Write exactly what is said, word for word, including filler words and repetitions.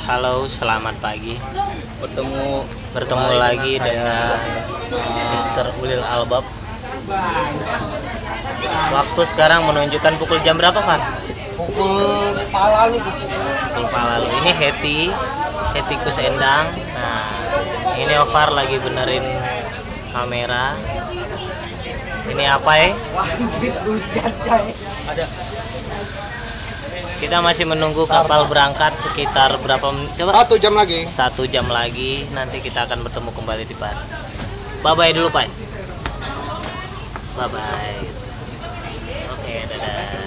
Halo, selamat pagi. Bertemu Bertemu lagi dengan Mister Ulil Albab. Waktu sekarang menunjukkan pukul jam berapa, Van? pukul palalu. Pukul palalu. Ini Heti, Hetikus Endang. Nah, ini Ovar lagi benerin kamera. Ini apa ya? Wajib hujan coy. Ada. Kita masih menunggu kapal berangkat sekitar berapa menit? Coba. Satu jam lagi. Satu jam lagi. Nanti kita akan bertemu kembali di Bali. Bye bye dulu, Pak. Bye bye. Oke, dadah.